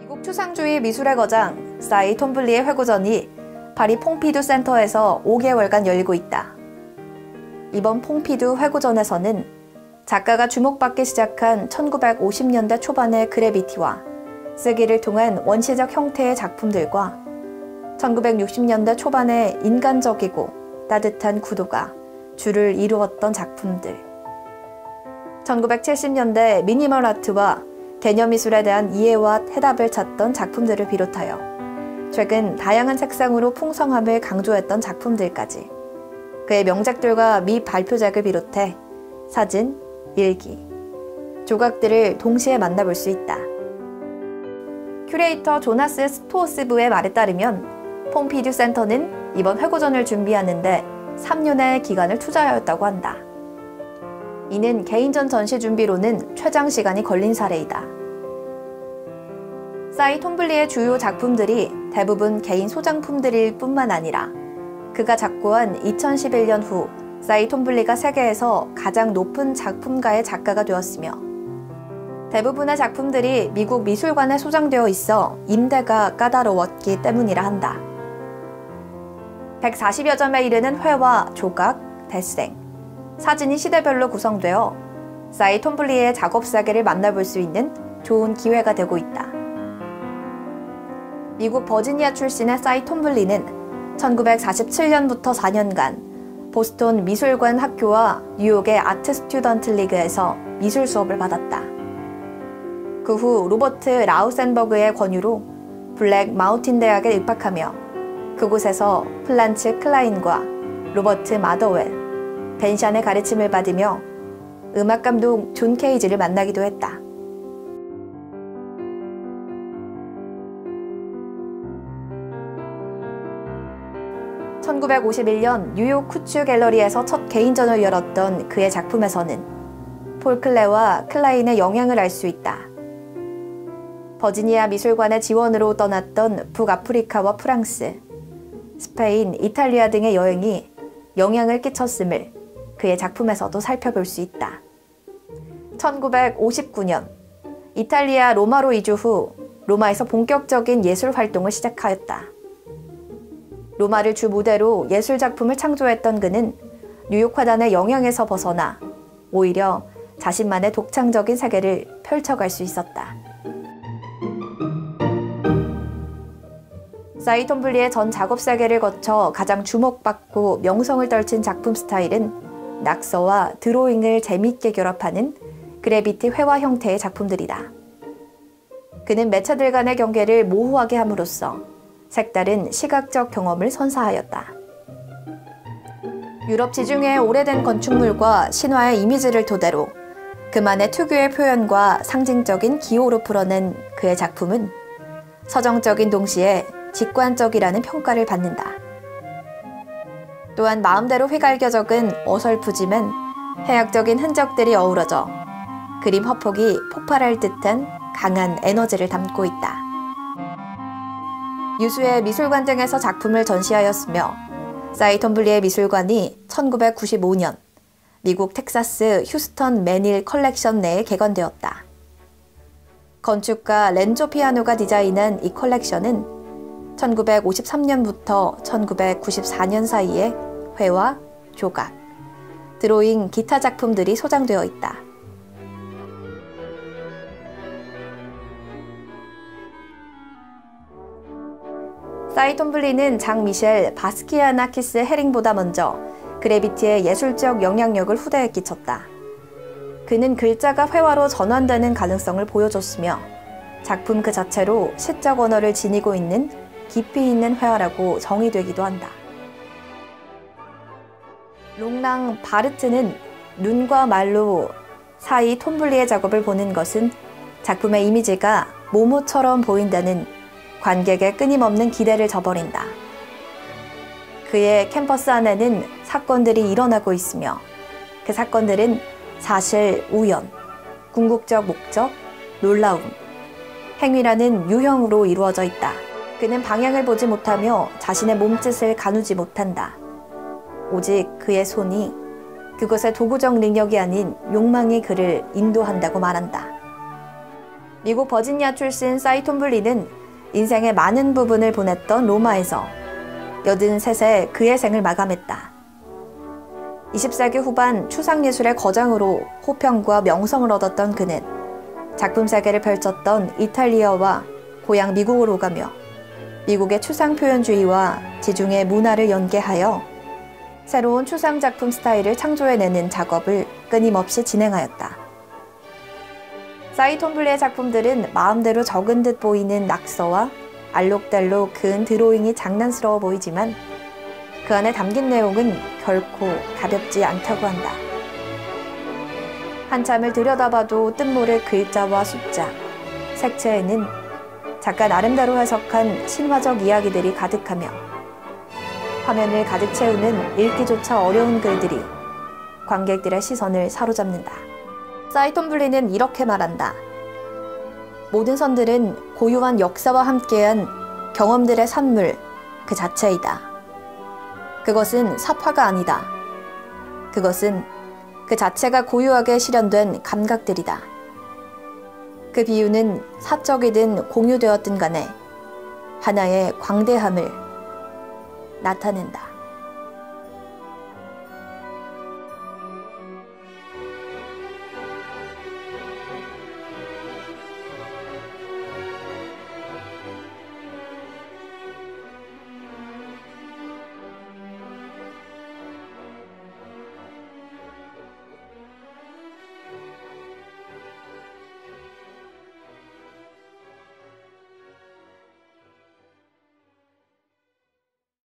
미국 추상주의 미술의 거장 사이 톰블리의 회고전이 파리 퐁피두 센터에서 5개월간 열리고 있다. 이번 퐁피두 회고전에서는 작가가 주목받기 시작한 1950년대 초반의 그래비티와 쓰기를 통한 원시적 형태의 작품들과 1960년대 초반의 인간적이고 따뜻한 구도가 주를 이루었던 작품들, 1970년대 미니멀 아트와 개념 미술에 대한 이해와 해답을 찾던 작품들을 비롯하여 최근 다양한 색상으로 풍성함을 강조했던 작품들까지 그의 명작들과 미 발표작을 비롯해 사진, 일기, 조각들을 동시에 만나볼 수 있다. 큐레이터 조나스 스토어스부의 말에 따르면 퐁피두 센터는 이번 회고전을 준비하는데 3년의 기간을 투자하였다고 한다. 이는 개인전 전시 준비로는 최장 시간이 걸린 사례이다. 사이 톰블리의 주요 작품들이 대부분 개인 소장품들일 뿐만 아니라 그가 작고한 2011년 후 사이 톰블리가 세계에서 가장 높은 작품가의 작가가 되었으며 대부분의 작품들이 미국 미술관에 소장되어 있어 임대가 까다로웠기 때문이라 한다. 140여 점에 이르는 회화, 조각, 데생, 사진이 시대별로 구성되어 사이 톰블리의 작업 세계를 만나볼 수 있는 좋은 기회가 되고 있다. 미국 버지니아 출신의 사이 톰블리는 1947년부터 4년간 보스턴 미술관 학교와 뉴욕의 아트 스튜던트 리그에서 미술 수업을 받았다. 그 후 로버트 라우센버그의 권유로 블랙 마운틴 대학에 입학하며 그곳에서 플란츠 클라인과 로버트 마더웰, 벤샨의 가르침을 받으며 음악감독 존 케이지를 만나기도 했다. (1951년) 뉴욕 쿠츠 갤러리에서 첫 개인전을 열었던 그의 작품에서는 폴 클레와 클라인의 영향을 알 수 있다. 버지니아 미술관의 지원으로 떠났던 북아프리카와 프랑스, 스페인, 이탈리아 등의 여행이 영향을 끼쳤음을 그의 작품에서도 살펴볼 수 있다. 1959년 이탈리아 로마로 이주 후 로마에서 본격적인 예술 활동을 시작하였다. 로마를 주 무대로 예술 작품을 창조했던 그는 뉴욕 화단의 영향에서 벗어나 오히려 자신만의 독창적인 세계를 펼쳐갈 수 있었다. 사이 톰블리의 전 작업 세계를 거쳐 가장 주목받고 명성을 떨친 작품 스타일은 낙서와 드로잉을 재미있게 결합하는 그래비티 회화 형태의 작품들이다. 그는 매체들 간의 경계를 모호하게 함으로써 색다른 시각적 경험을 선사하였다. 유럽 지중해의 오래된 건축물과 신화의 이미지를 토대로 그만의 특유의 표현과 상징적인 기호로 풀어낸 그의 작품은 서정적인 동시에 직관적이라는 평가를 받는다. 또한 마음대로 휘갈겨 적은 어설프지만 해학적인 흔적들이 어우러져 그림 화폭이 폭발할 듯한 강한 에너지를 담고 있다. 유수의 미술관 등에서 작품을 전시하였으며 사이 톰블리의 미술관이 1995년 미국 텍사스 휴스턴 매닐 컬렉션 내에 개관되었다. 건축가 렌조 피아노가 디자인한 이 컬렉션은 1953년부터 1994년 사이에 회화, 조각, 드로잉, 기타 작품들이 소장되어 있다. 사이 톰블리는 장 미셸 바스키아나키스 헤링보다 먼저 그래비티의 예술적 영향력을 후대에 끼쳤다. 그는 글자가 회화로 전환되는 가능성을 보여줬으며 작품 그 자체로 시적 언어를 지니고 있는 깊이 있는 회화라고 정의되기도 한다. 롱랑 바르트는 눈과 말로 사이 톰블리의 작업을 보는 것은 작품의 이미지가 모모처럼 보인다는 관객의 끊임없는 기대를 저버린다. 그의 캠퍼스 안에는 사건들이 일어나고 있으며 그 사건들은 사실, 우연, 궁극적 목적, 놀라움, 행위라는 유형으로 이루어져 있다. 그는 방향을 보지 못하며 자신의 몸짓을 가누지 못한다. 오직 그의 손이 그것의 도구적 능력이 아닌 욕망이 그를 인도한다고 말한다. 미국 버지니아 출신 사이 톰블리는 인생의 많은 부분을 보냈던 로마에서 83세 그의 생을 마감했다. 20세기 후반 추상예술의 거장으로 호평과 명성을 얻었던 그는 작품 세계를 펼쳤던 이탈리아와 고향 미국으로 가며 미국의 추상표현주의와 지중해 문화를 연계하여 새로운 추상작품 스타일을 창조해내는 작업을 끊임없이 진행하였다. 사이 톰블리의 작품들은 마음대로 적은 듯 보이는 낙서와 알록달록 근 드로잉이 장난스러워 보이지만 그 안에 담긴 내용은 결코 가볍지 않다고 한다. 한참을 들여다봐도 뜻모를 글자와 숫자, 색채에는 작가 나름대로 해석한 신화적 이야기들이 가득하며 화면을 가득 채우는 읽기조차 어려운 글들이 관객들의 시선을 사로잡는다. 사이 톰블리는 이렇게 말한다. 모든 선들은 고유한 역사와 함께한 경험들의 산물 그 자체이다. 그것은 사파가 아니다. 그것은 그 자체가 고유하게 실현된 감각들이다. 그 비유는 사적이든 공유되었든 간에 하나의 광대함을 나타낸다.